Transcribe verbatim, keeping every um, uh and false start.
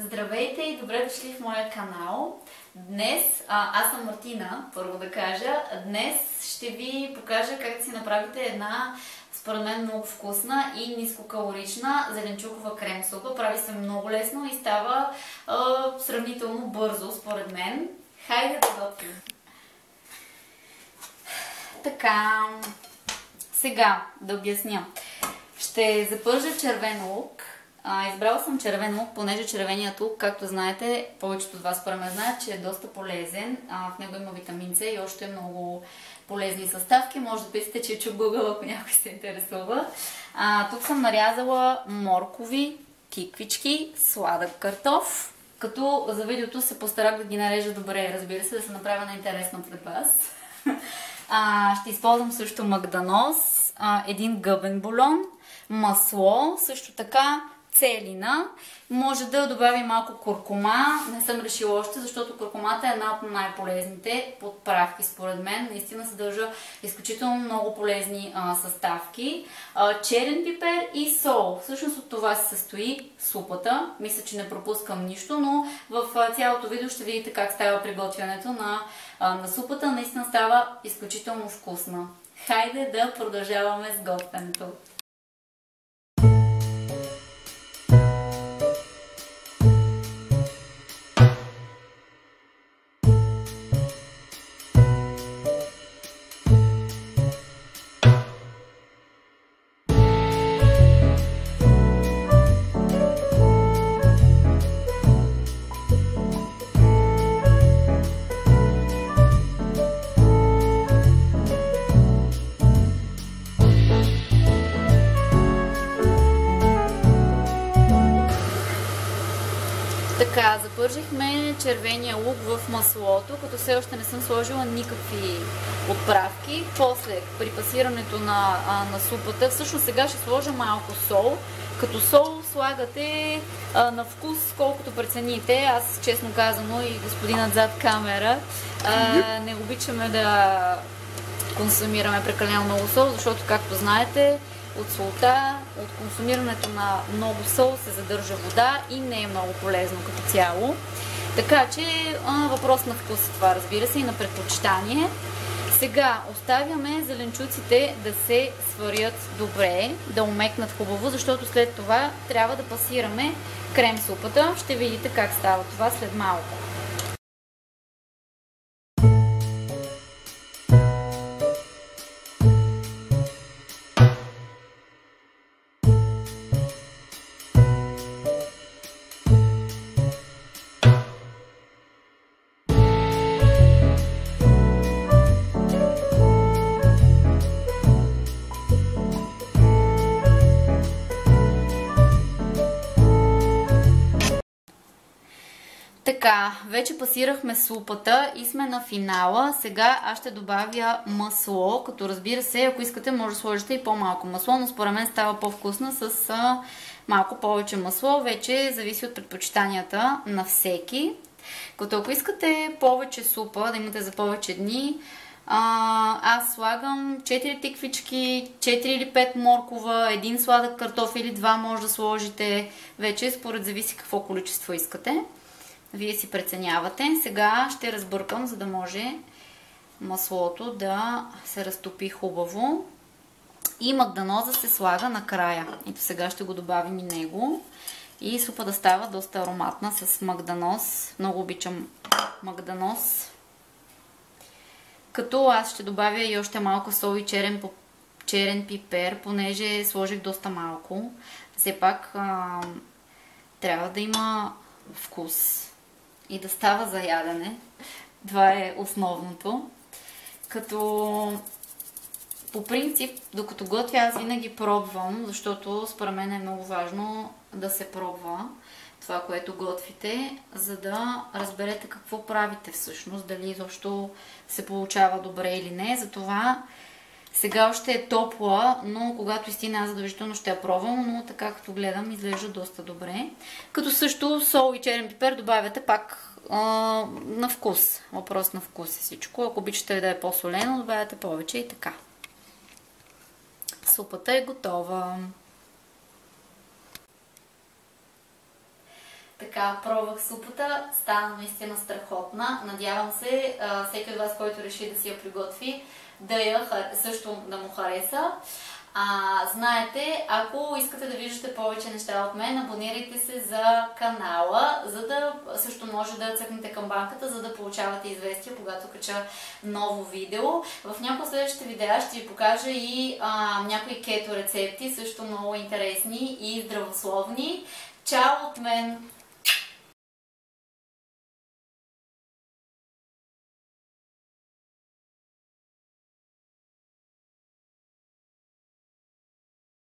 Здравейте и добре дошли в моя канал. Днес, а, аз съм Мартина, първо да кажа. Днес ще ви покажа как да си направите една, според мен, много вкусна и нискокалорична зеленчукова крем супа. Прави се много лесно и става а, сравнително бързо, според мен. Хайде да готвим! Така, сега да обясня. Ще запържа червен лук. А, избрала съм червен лук, понеже червеният лук, както знаете, повечето от вас според мен знаят, че е доста полезен. А, в него има витамин С и още много полезни съставки. Може да писате, че е чубъгъл, ако някой се интересува. А, тук съм нарязала моркови, тиквички, сладък картоф. Като за видеото се постарах да ги нарежа добре, разбира се, да се направя на интересно пред вас. А, ще използвам също магданоз, а, един гъбен бульон, масло, също така целина. Може да добавим малко куркума. Не съм решила още, защото куркумата е една от най-полезните подправки, според мен. Наистина съдържа изключително много полезни а, съставки. А, черен пипер и сол. Всъщност от това се състои супата. Мисля, че не пропускам нищо, но в а, цялото видео ще видите как става приготвянето на, а, на супата. Наистина става изключително вкусна. Хайде да продължаваме с готвенето. Така, запържихме червения лук в маслото, като все още не съм сложила никакви отправки. После, при пасирането на, а, на супата, всъщност сега ще сложа малко сол. Като сол слагате а, на вкус, колкото прецените. Аз, честно казано, и господинът зад камера, а, не обичаме да консумираме прекалено много сол, защото, както знаете, от солта, от консумирането на много сол се задържа вода и не е много полезно като цяло. Така че а, въпрос на вкус е това, разбира се, и на предпочитание. Сега оставяме зеленчуците да се сварят добре, да омекнат хубаво, защото след това трябва да пасираме крем супата. Ще видите как става това след малко. Така, вече пасирахме супата и сме на финала. Сега аз ще добавя масло, като разбира се, ако искате, може да сложите и по-малко масло, но според мен става по-вкусна с а, малко повече масло. Вече зависи от предпочитанията на всеки. Като ако искате повече супа, да имате за повече дни, а, аз слагам четири тиквички, четири или пет моркова, един сладък картоф или два може да сложите. Вече според зависи какво количество искате. Вие си преценявате. Сега ще разбъркам, за да може маслото да се разтопи хубаво. И магданоза се слага накрая. Ето сега ще го добавим и него. И супа да става доста ароматна с магданоз. Много обичам магданоз. Като аз ще добавя и още малко сол и черен, черен пипер, понеже сложих доста малко. Все пак а, трябва да има вкус и да става за ядене. Това е основното. Като по принцип, докато готвя, аз винаги пробвам, защото според мен е много важно да се пробва това, което готвите, за да разберете какво правите всъщност, дали изобщо се получава добре или не. Затова сега още е топла, но когато изтина, аз задължително ще я пробвам, но така като гледам, изглежда доста добре. Като също сол и черен пипер добавяте пак а, на вкус. Въпрос на вкус е всичко. Ако обичате да е по-солено, добавяте повече и така. Супата е готова. Така, пробвах супата, стана наистина страхотна. Надявам се а, всеки от вас, който реши да си я приготви, да я също да му хареса. А, знаете, ако искате да виждате повече неща от мен, абонирайте се за канала, за да също може да цъкнете камбанката, за да получавате известия, когато кача ново видео. В някои от следващите видеа ще ви покажа и а, някои кето рецепти, също много интересни и здравословни. Чао от мен!